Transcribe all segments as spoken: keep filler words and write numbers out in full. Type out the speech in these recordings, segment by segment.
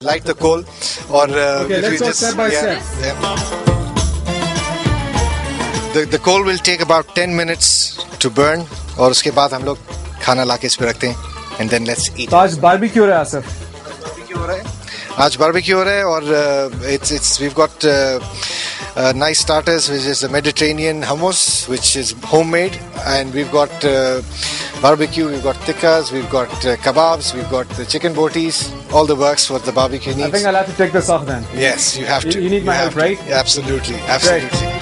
light the coal, or uh, okay, let's go just, step by yeah, step. Yeah. The the coal will take about ten minutes to burn, और उसके बाद हम लोग खाना लाके इस पे रखते हैं, and then let's eat. तो आज barbecue हो रहा है आसिफ? Barbecue हो रहा है. आज barbecue हो रहा है, और uh, it's it's we've got uh, uh, nice starters, which is the Mediterranean hummus, which is homemade, and we've got uh, barbecue, we've got tikkas, we've got uh, kebabs, we've got the chicken botis, all the works what the barbecue needs. I think I'll have to take this off then. Yes, you have you, to. You need my you help, right? To. Absolutely, absolutely. Great.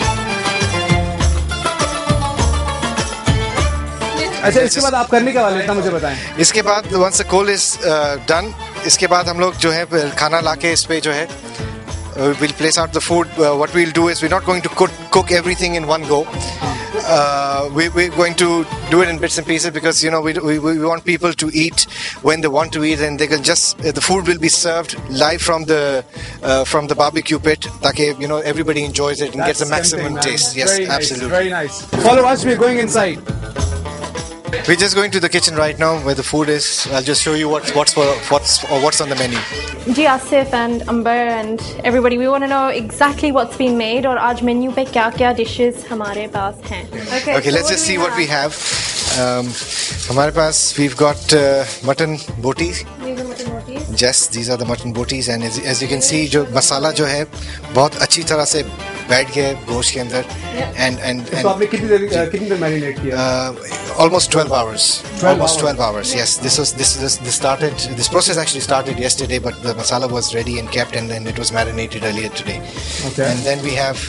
अच्छा, इसके बाद आप करने क्या वाले हैं मुझे बताएं. इसके बाद once the coal is uh, done, इसके बाद हम लोग जो है खाना लाके इस पे जो है uh, we'll place out the food. Uh, what we'll do is we're not going to cook, cook everything in one go. Uh, we, we're going to do it in bits and pieces, because you know we, we we want people to eat when they want to eat, and they can just uh, the food will be served live from the uh, from the barbecue pit, ताकि you know everybody enjoys it and That's gets the maximum man. taste. Yes, very absolutely. Nice, very nice. Follow us. We're going inside. We're just going to the kitchen right now where the food is. I'll just show you what's what's for what's or what's on the menu. Ji Asif and Amber and everybody, we want to know exactly what's been made और आज menu पे क्या-क्या dishes हमारे पास हैं. Okay, okay, so let's just see what we have. Um, हमारे पास we've got uh, mutton botis. These are mutton botis. Yes, these are the mutton botis, and as, as you can see, जो मसाला जो है बहुत अच्छी तरह से बैठ गया है गोश्त के अंदर. And and and. तो आपने कितनी देर कितनी देर marinate किया? Almost twelve hours. Almost twelve hours. Yes, this was this this this started. This process actually started yesterday, but the masala was ready and kept, and then it was marinated earlier today. Okay. And then we have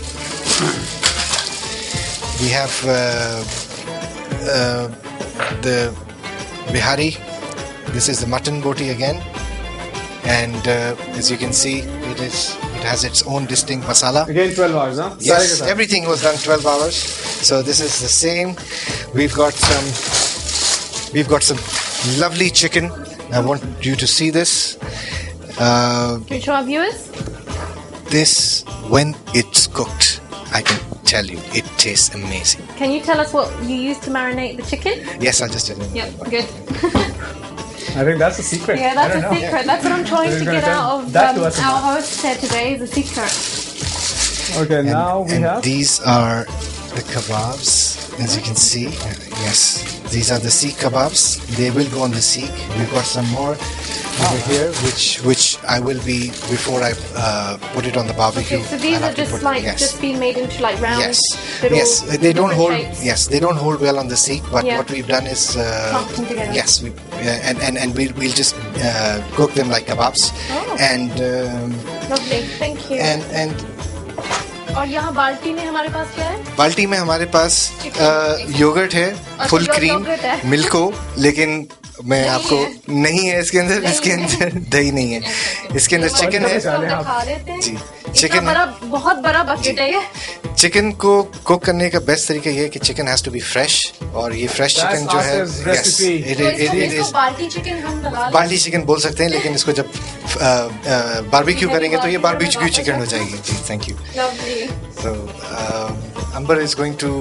we have uh, uh, the bihari. This is the mutton boti again, and uh, as you can see, it is it has its own distinct masala. Again, twelve hours, huh? Yes, everything was done twelve hours. So this is the same. We've got some. We've got some lovely chicken. I want you to see this. Uh, Can you show our viewers? This, when it's cooked, I can tell you, it tastes amazing. Can you tell us what you used to marinate the chicken? Yes, I'll just tell you. Yep, good. I think that's a secret. Yeah, that's a know. secret. That's what I'm trying to get out of um, our host here today, is a secret. Okay, and, now we and have... these are the kebabs, as you can see. Yes, these are the seek kebabs. They will go on the seek. We've got some more over oh. here, which which I will be, before I uh, put it on the barbecue. Okay, so these I'll are just put, like, yes. just being made into like round? Yes, yes, they don't hold, shapes. yes, they don't hold well on the seek, but yeah. what we've done is, uh, together. yes, we, uh, and, and, and we'll, we'll just uh, cook them like kebabs. Oh. And, um, lovely, thank you. And, and, और यहाँ बाल्टी में हमारे पास क्या है? बाल्टी में हमारे पास योगर्ट है, फुल क्रीम, मिल्क हो, लेकिन मैं आपको नहीं है इसके अंदर, इसके अंदर दही नहीं है, इसके अंदर चिकन है जी, चिकन बड़ा बहुत बड़ा बकेट है ये. चिकन को कुक करने का बेस्ट तरीका ये है कि chicken has to be fresh, और ये फ्रेश चिकन जो है, यस, इसको बाल्टी चिकन हम लगा बाल्टी चिकन बोल सकते हैं, लेकिन इसको जब बारबेक्यू करेंगे तो ये बारबेक्यू चिकन हो जाएगी. जी, thank you. So Amber is going to.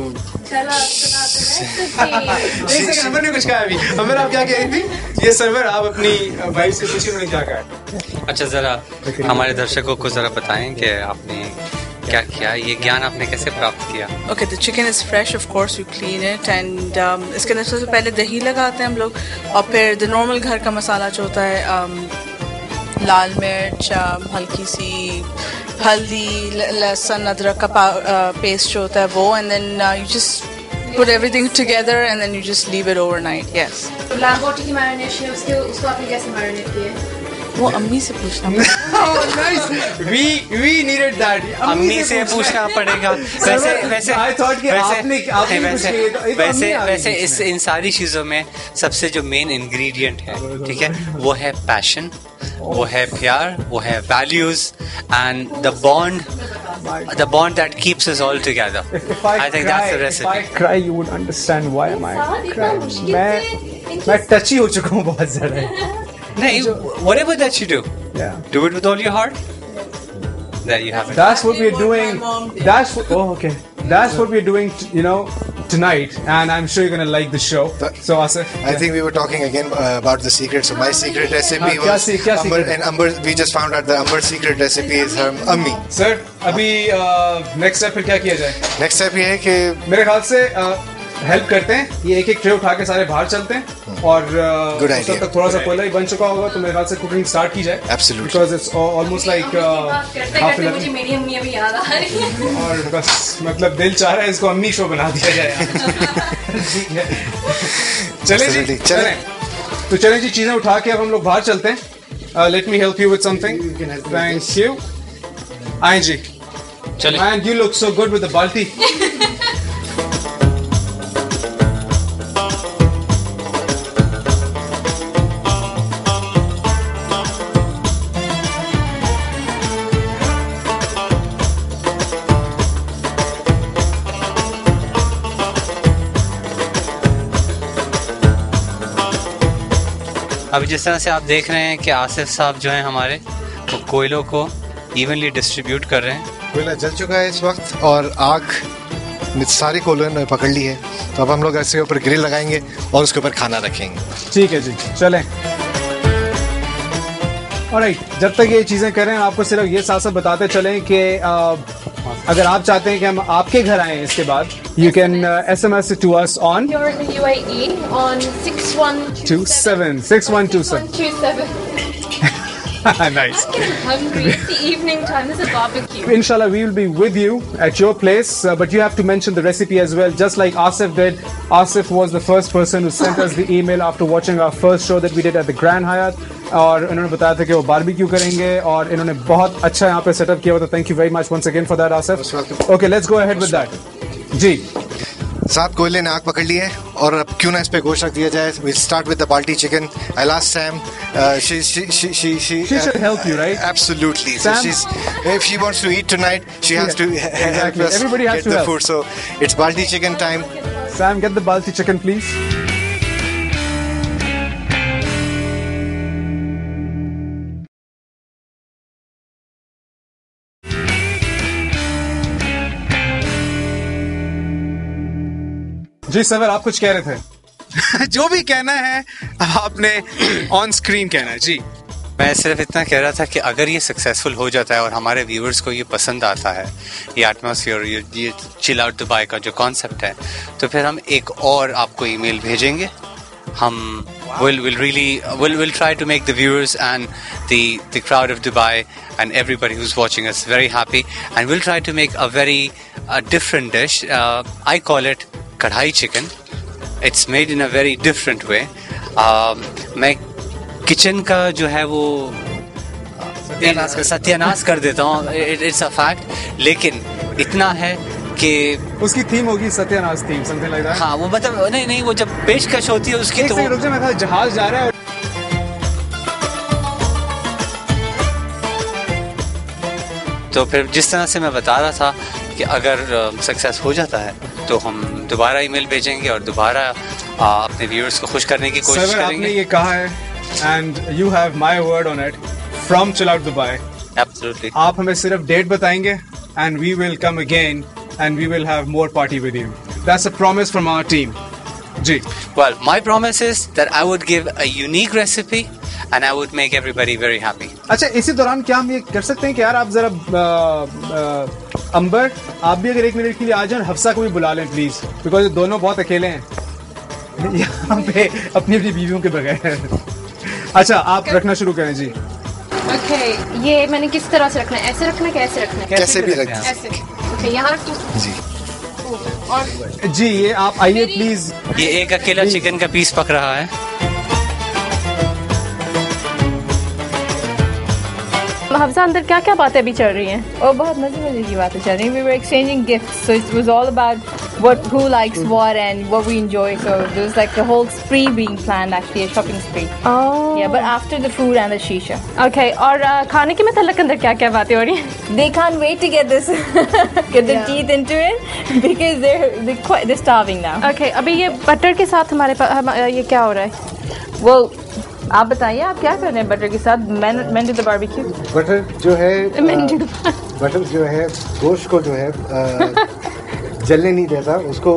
Amar ने कुछ कहा अभी. अमर आप क्या कह रही थी? ये सर्वर आप अपनी वाइफ से पूछिए उन्होंने क्या कहा. अच्छा, जरा हमारे दर्शकों को जरा बताएं कि आपने क्या किया, ये ज्ञान आपने कैसे प्राप्त किया? Okay, the chicken is fresh, of course we clean it, and um, इसके अंदर सबसे पहले दही लगाते हैं हम लोग, और फिर the normal घर का मसाला जो होता है, um, लाल मिर्च, um, हल्की सी हल्दी, लहसुन अदरक का पेस्ट जो होता है वो, and then uh, you just put everything together and then you just leave it overnight. Yes. लाल बोटी की मैरिनेशन है, उसके उसको आपने कैसे मैरिनेट किया है? वो अम्मी से पूछना. Oh, nice. We we needed that. अम्मी से पूछना पड़ेगा. वैसे वैसे I thought कि आपने आपने वैसे वैसे वैसे इस इन सारी चीजों में सबसे जो मेन इंग्रेडिएंट है, ठीक है, वो है पैशन, वो है प्यार, वो है values, and the bond the bond that keeps us all together. If, if I, I think cry, that's the recipe. If I cry, you would understand why am I crying. मैं मैं touchy हो चुका हूँ बहुत ज़्यादा. नहीं, whatever that you do, yeah, do it with all your heart. There you have it. That's what we're doing. That's what, oh okay. That's what we're doing. You know, tonight, and I'm sure you're gonna like the show. So Asif, I think we were talking again uh, about the secret. So my secret recipe हाँ, क्या was से- क्या Amber, secret? and Amber. We just found out the Amber secret recipe is her ammi. sir, अभी next step फिर क्या किया जाए? Next step ये है कि मेरे ख्याल से हेल्प करते हैं, ये एक एक ट्रे उठा के सारे बाहर चलते हैं और uh, Good उस idea. वक्त तक थोड़ा सा कोयला ही बन चुका होगा, तो मेरे ख्याल से कुकिंग स्टार्ट की जाए. Absolutely. Because it's almost like करते half करते eleven. मुझे मेरी अम्मी अभी याद आ रही है. और बस मतलब दिल चाह रहा है इसको अम्मी शो बना दिया जाए. ठीक है. चले जी, Absolutely. चलें. चलें. तो चलें जी, चीजें उठा के अब हम लोग बाहर चलते हैं. Let me help you with something. Thank you. आए जी. चलें. Man, you look so good with the balti. अभी जिस तरह से आप देख रहे हैं कि आसिफ साहब जो हैं हमारे वो कोयलों को इवनली डिस्ट्रीब्यूट कर रहे हैं. कोयला जल चुका है इस वक्त और आग में सारी कोयलों ने पकड़ ली है. तो अब हम लोग इसके ऊपर ग्रिल लगाएंगे और उसके ऊपर खाना रखेंगे. ठीक है जी, चलें. ऑलराइट, जब तक ये चीजें करें आपको सिर्फ ये साथ साथ बताते चलें कि आ, अगर आप चाहते हैं कि हम आपके घर आएं इसके बाद, you can S M S to us on You're in the U A E on six one two seven six one two seven. two seven. Nice. Hungry. It's the evening time. There's a barbecue. Inshallah, we will be with you at your place, uh, but you have to mention the recipe as well, just like Asif did. Asif was the first person who sent us the email after watching our first show that we did at the Grand Hyatt. और इन्होंने बताया था कि वो barbecue करेंगे और इन्होंने बहुत अच्छा यहाँ पे सेटअप किया हुआ था. Thank you very much once again for that Asif. Okay, let's go ahead with that. जी, सात कोयले ने आग पकड़ ली है और अब क्यों ना इस पे गोश्त रख दिया जाए. We start with the balti chicken. I last Sam. She she she she she she should help you, right? Absolutely. So Sam? she's if she wants to eat tonight, she has Yeah, to help exactly. us Everybody has get to the help. food. So it's balti chicken time. Sam, get the balti chicken, please. जी sir, आप कुछ कह रहे थे. जो भी कहना है आपने ऑन स्क्रीन कहना है. जी, मैं सिर्फ इतना कह रहा था कि अगर ये सक्सेसफुल हो जाता है और हमारे व्यूअर्स को ये पसंद आता है, ये एटमॉस्फेयर, ये ये चिल आउट दुबई का जो कॉन्सेप्ट है, तो फिर हम एक और आपको ईमेल भेजेंगे. हम will will really will will try to make the viewers and the the crowd of Dubai and everybody who's watching us very happy, and we'll try to make a very uh, different dish. Uh, I call it kadhai chicken. It's made in a very different way. Um, मैं kitchen का जो है वो सत्यानाश कर देता हूँ. It's a fact. लेकिन इतना है कि उसकी थीम होगी सत्यानाश थीम, समथिंग लाइक दैट. हाँ, वो मतलब नहीं नहीं वो जब पेशकश होती है उसकी, एक तो सेकंड रुक जा, मैं था जहाज जा रहा है. तो फिर जिस तरह से मैं बता रहा था कि अगर सक्सेस हो जाता है तो हम दोबारा ईमेल भेजेंगे और दोबारा uh, अपने व्यूअर्स को खुश करने की कोशिश सर, आपने करेंगे. ये कहा है and you have my word on it from chill out Dubai. Absolutely. आप हमें सिर्फ डेट बताएंगे and we will come again and we will have more party with you. That's a promise from our team. जी, Well, my promise is that I would give a unique recipe and I would make everybody very happy. अच्छा, इसी दौरान क्या हम ये कर सकते हैं कि यार आप जरा आ, आ, अंबर, आप भी अगर एक मिनट के लिए आ जाएं, हफ्सा को भी बुला लें प्लीज, बिकॉज दोनों बहुत अकेले हैं यहाँ पे अपनी अपनी बीवियों के बगैर. अच्छा, आप रखना शुरू करें. जी, Okay, ये मैंने किस तरह से रखना है? ऐसे रखना है, कैसे रखना है? कैसे भी रख हैं. ऐसे. Okay, यहाँ रख दूँ. जी. और जी, ये आप आइए प्लीज. ये एक अकेला चिकन का पीस पक रहा है. हफ्सा, अंदर क्या क्या बातें अभी चल रही हैं? और बहुत मजे मजे की बातें चल रही हैं. We were exchanging gifts, so it was all about what who likes what and what we enjoy. So there was like a whole spree being planned, actually a shopping spree. Oh. Yeah, but after the food and the shisha. Okay. और uh, खाने के मतलब अंदर क्या क्या बातें हो रही हैं? They can't wait to get this, get their teeth into it because they're they're quite they're starving now. Okay. अभी ये बटर के साथ हमारे पास हम, ये क्या हो रहा है? Well, आप बताइए आप क्या कर रहे हैं बटर के साथ? मैं डू द बारबेक्यू. बटर जो है uh, बटर जो है गोश्त को जो है जलने नहीं देता, उसको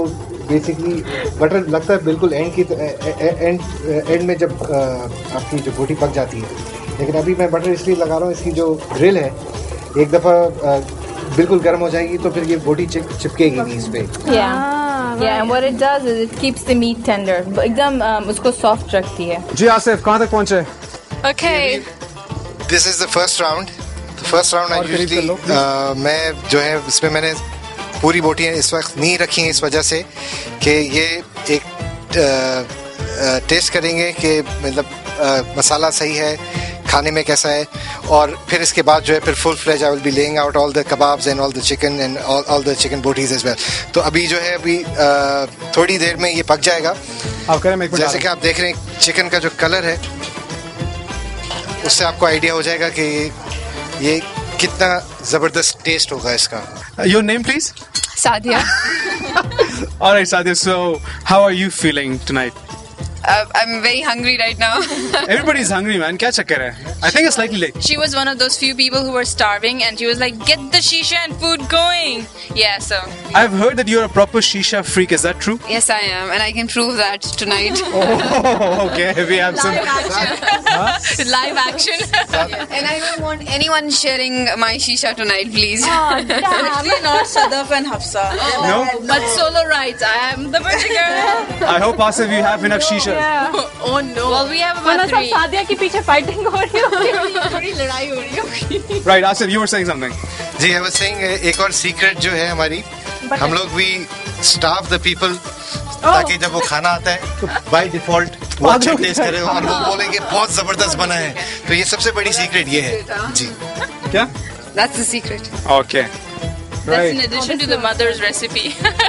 बेसिकली बटर लगता है बिल्कुल एंड की एंड एंड में जब uh, आपकी जो बोटी पक जाती है, लेकिन अभी मैं बटर इसलिए लगा रहा हूँ, इसकी जो ग्रिल है एक दफ़ा uh, बिल्कुल गर्म हो जाएगी तो फिर ये बोटी चिप चिपकेगी नहीं इस पे. Yeah. Yeah, and what it does is it keeps the meat tender. एकदम um, उसको soft रखती है. जी आसिफ कहाँ तक पहुँचे? Okay. This is the first round. The first round I usually uh, मैं जो है इसमें मैंने पूरी बोटियाँ इस वक्त नहीं रखी हैं इस वजह से कि ये एक टेस्ट uh, uh, करेंगे कि मतलब uh, मसाला सही है, खाने में कैसा है, और फिर इसके बाद जो है फिर full fledge I will be laying out all the kebabs and all the chicken and all the chicken botis as well. तो अभी जो है अभी uh, थोड़ी देर में ये पक जाएगा. आप करें मैं जैसे कि आप देख रहे हैं चिकन का जो कलर है उससे आपको आइडिया हो जाएगा कि ये कितना जबरदस्त टेस्ट होगा इसका. Your name please? Sadia. All right, Sadia. So, how are you feeling tonight? Uh, I'm very hungry right now. Everybody's hungry, man. क्या चक्कर है? I think it's slightly late. She was one of those few people who were starving, and she was like, "Get the shisha and food going." Yeah, so. I've heard that you're a proper shisha freak. Is that true? Yes, I am, and I can prove that tonight. Oh, okay. We have some Live action. Huh? Live action. And I don't want anyone sharing my shisha tonight, please. Oh, damn. Actually not Sadaf and Hafsa. No? But solo rights. I am the birthday girl. I hope Asif you have enough shisha. Yeah. Oh no. Well, we have वरना about सब three. Sadia के पीछे fighting हो रही होगी. थोड़ी लड़ाई हो रही होगी. Right, Asif, you were saying something. जी आई वाज सेइंग एक और सीक्रेट जो है हमारी, हम लोग भी स्टाफ द पीपल ताकि जब वो खाना आता है तो बाय डिफॉल्ट वो अच्छा टेस्ट करे और वो बोलेंगे बहुत जबरदस्त बना है. तो ये सबसे बड़ी सीक्रेट ये है जी. क्या? That's the secret. Okay. That's in addition to the mother's recipe.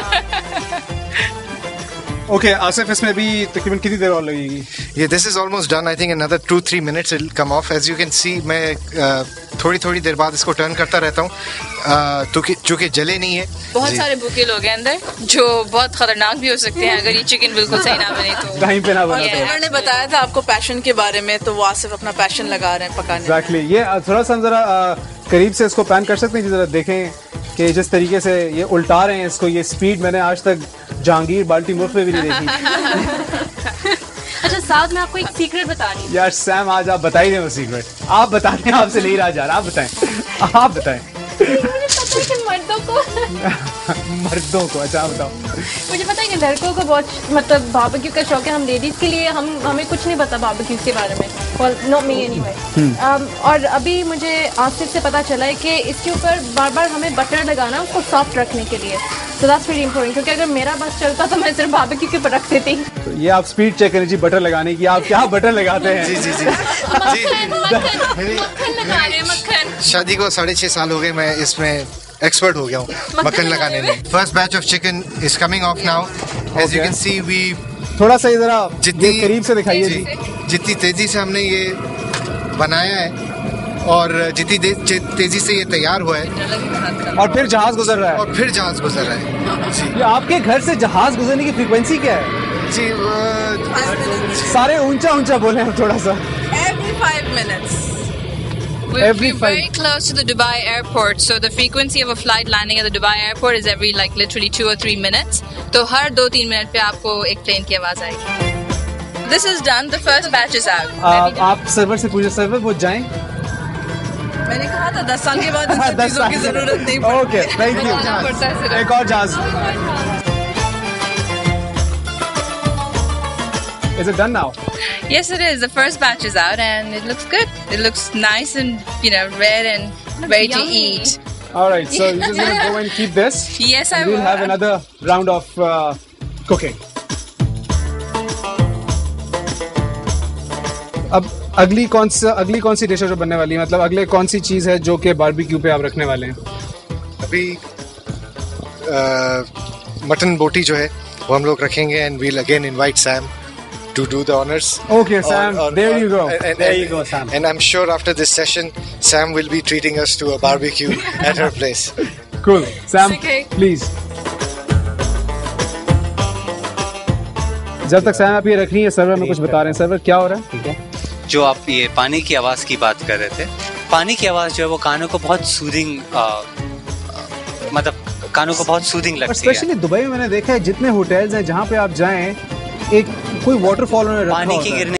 Okay, Asif इसमें भी तकरीबन कितनी देर और लगेगी? ये this is almost done. I think another two three minutes it will come off. As you can see मैं थोड़ी थोड़ी देर बाद इसको टर्न करता रहता हूँ तो चूँकि जले नहीं है. बहुत सारे भूखे लोग हैं अंदर जो बहुत खतरनाक भी हो सकते हैं अगर ये चिकन बिल्कुल सही ना बने तो. टाइम पे ना बना तो. उन्होंने बताया था आपको पैशन के बारे में, तो वो आसिफ अपना पैशन लगा रहे हैं पकाने. Exactly. ये थोड़ा सा हम जरा करीब से इसको पैन कर सकते हैं, जरा देखें कि जिस तरीके से ये उल्टा रहे हैं इसको, ये स्पीड मैंने आज तक जहांगीर बाल्टी मुल्क में भी नहीं देखी. अच्छा, साथ में आपको एक सीक्रेट बता रही हूँ. यार सैम आज आप बता ही दें वो सीक्रेट. आप बताते हैं, आपसे नहीं रहा जा रहा. आप बताएं, आप बताएं. मुझे पता है कि मर्दों को मर्दों को अच्छा बताओ. मुझे पता है कि लड़कों को बहुत मतलब बारबेक्यू का शौक है. हम लेडीज के लिए हम हमें कुछ नहीं पता बारबेक्यू के बारे में. well, not me anyway. um, और अभी मुझे आसिफ से पता चला है कि इसके ऊपर बार बार हमें बटर लगाना उसको सॉफ्ट रखने के लिए. so that's very important, क्योंकि अगर मेरा बस चलता तो मैं सिर्फ बारबेक्यू के ऊपर रख देती. तो ये आप स्पीड चेक करें जी बटर लगाने की. आप क्या बटर लगाते हैं? जी जी जी मक्खन लगा रहे हैं, मक्खन. शादी को साढ़े छः साल हो गए, मैं इसमें एक्सपर्ट हो गया हूँ मक्खन लगाने में. First batch of chicken is coming off now. As you can see we थोड़ा सा इधर जितनी करीब से दिखाइए जी. जितनी तेजी से हमने ये बनाया है और जितनी तेजी से ये तैयार हुआ है और फिर जहाज गुजर रहा है और फिर जहाज गुजर रहा है जी. ये आपके घर से जहाज गुजरने की फ्रीक्वेंसी क्या है जी? वो सारे ऊंचा ऊंचा बोले हम थोड़ा सा. Every five minutes. We're, Every we're five- very close to the Dubai airport, so the frequency of a flight landing at the Dubai airport is every like literally two or three minutes. तो हर दो तीन minute पे आपको एक plane की आवाज आएगी. This is done. The first batch is out. आप, आप सर्वर से पूछे सर्वर वो जाएं. मैंने कहा था दस साल के बाद इन सब दस चीजों की जरूरत नहीं पड़ती. Okay thank you. पड़ता है सिर्फ. एक और जहाज. Is it done now? Yes, it is. The first batch is out and it looks good. It looks nice and you know red and ready to eat. All right, so you're just gonna go and keep this. Yes, I And we'll will. have another round of uh, cooking. अब अगली कौन सा अगली कौन सी dish है जो बनने वाली है? मतलब अगले कौन सी चीज है जो कि बारबेक्यू पे आप रखने वाले हैं? अभी मटन बोटी जो है वो हम लोग रखेंगे and we'll again invite Sam to do the honors. Okay, Sam. Or- or- there or- you go. and- and- there and- you go, Sam. And I'm sure after this session, Sam will be treating us to a barbecue at her place. Cool. Sam, Okay. please. जब तक Sam आप ये रख रही है server में कुछ बता रहे हैं. सर्वर क्या हो रहा है? ठीक है. जो आप ये पानी की आवाज़ की बात कर रहे थे, पानी की आवाज़ जो है वो कानों को बहुत सूदिंग मतलब कानों को बहुत सूदिंग लगती है। स्पेशली दुबई में मैंने देखा है जितने होटल्स हैं जहाँ पे आप जाएं एक कोई वाटरफॉल उन्होंने रखा पानी की होता है। गिरने